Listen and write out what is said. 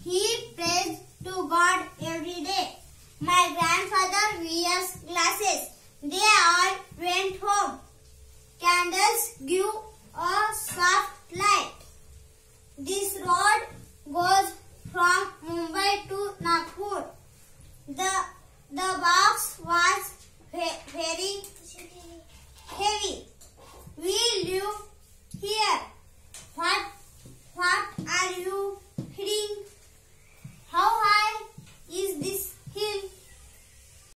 He prays to God every day. My grandfather wears glasses. They are